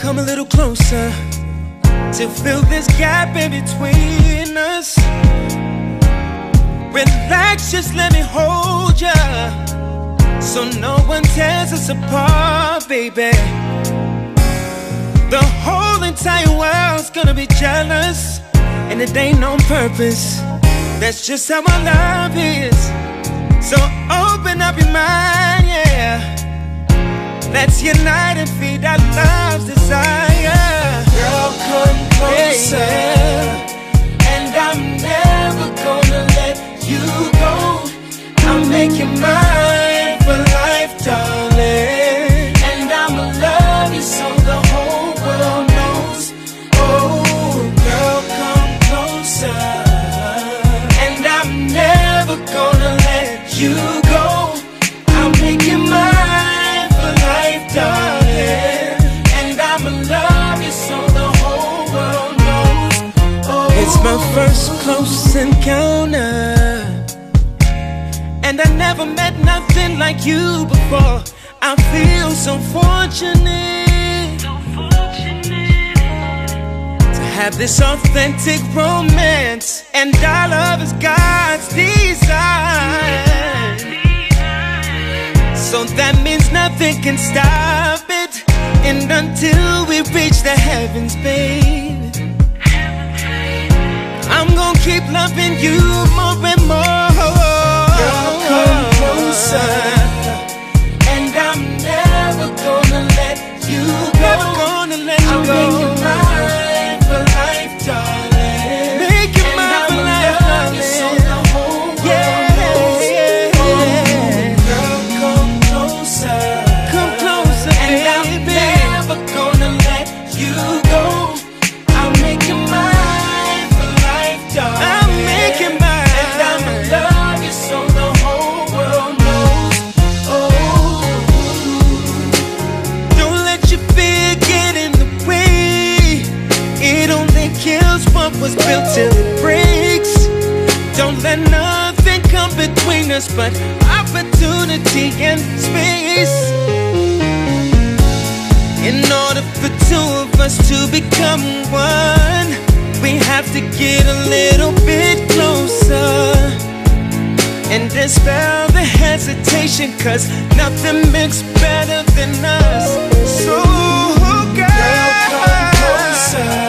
come a little closer to fill this gap in between us. Relax, just let me hold ya, so no one tears us apart, baby. The whole entire world's gonna be jealous, and it ain't on purpose. That's just how my love is. So open up your mind, yeah. Let's unite and feed our love's desire. Girl, come closer, yeah. And I'm never gonna let you go. I'll make you mine for life, darling. And I'ma love you so the whole world knows. Oh, girl, come closer, and I'm never gonna let you go. I'll make you mine for life, darling. And I'ma love you so the whole world knows. Oh, it's my first close encounter, and I never met nothing like you before. I feel so fortunate to have this authentic romance, and our love is God's design. So that means nothing can stop it, and until we reach the heavens, babe, I'm gonna keep loving you more and more. Girl, come closer, and I'm never gonna let you go. Never gonna let you go. I'll make you mine for life, darling. Make you mine for life, darling. So the whole world knows. Girl, come closer, and I'm never gonna let you go. I'll make you mine for life, darling. I'll make you mine, and I'ma love you so the whole world knows. Oh, don't let your fear get in the way. It only kills what was built till it breaks. Don't let nothing come between us but opportunity and space. In order for two of us to become one, we have to get a little bit closer and dispel the hesitation, 'cause nothing makes better than us. So girl, come closer,